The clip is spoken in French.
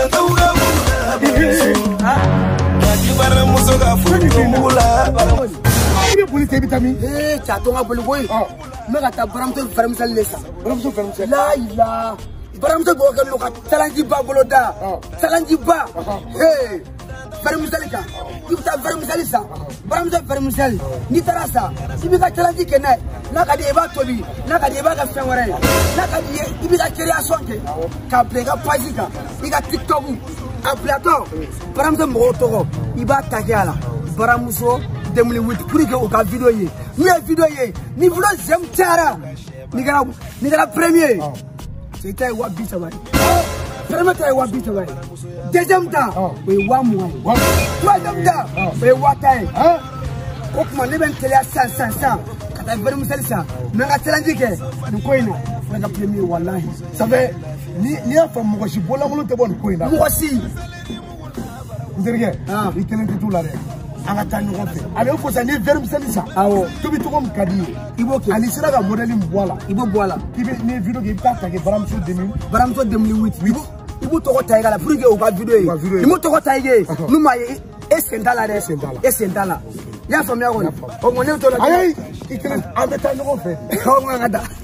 Baramto boga loka talanji ba boloda talanji ba hey baramsali ka ibta baramsali sa baramto baramsali ni tarasa ibika talanji kenai nakadi eba tobi nakadi eba ka fenware nakadi ibika création ke ka plega pagika iga tiktok applato baramto moto iba takiala baramuso demuli wit pour que o ka vidéo yi ni vidéo yi ni vlo j'aime tiara ni gara premier. C'était Wabi Savay. Premier temps, Wabi Savay. Deuxième temps, oui, Wamouay. Troisième temps, oui, Watay. Comment ne ben télé à 100. Quand tu veux me faire ça, mais à Télé, nous connaissons. On a premier, Wallahi. Ça fait, ni a fait moi, je suis bon, on te bonne coin. Moi aussi. Vous avez rien. Il te l'a tout là. Allez, il faut ça, vers ça. Tout le monde a dit. Il sera un modèle voilà. Il faut voilà. Il veut une vidéo qui part avec Baramso 2008. Il faut tout retailler la plus que vidéo. Il faut tout retailler. Nous maillons et c'est dans la et c'est dans la. Il y a famille. On est dans la. Allez, il te l'a en fait.